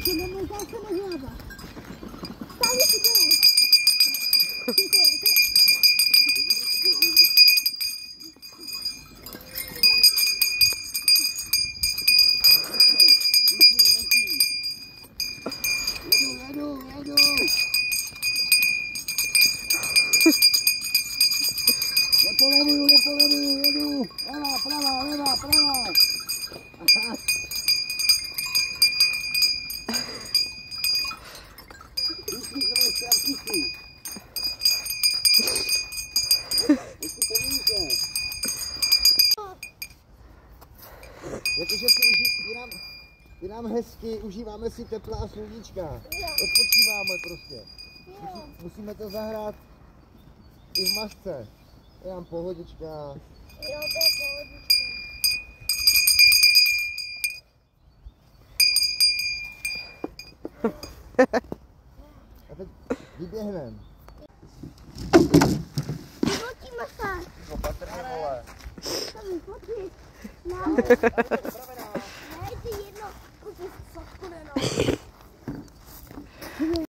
to nemůžu se nehlava. Stále si dělej. Nepolevuju, jedu. Levá. Jakože si jinam hezky, užíváme si tepla a sluníčka. Odpočíváme prostě. Musíme to zahrát i v masce. Je tam pohodička. Jo, to je pohodička. A teď vyběhnem. Fotíme se. Opatrně, vole. Chceme fotit.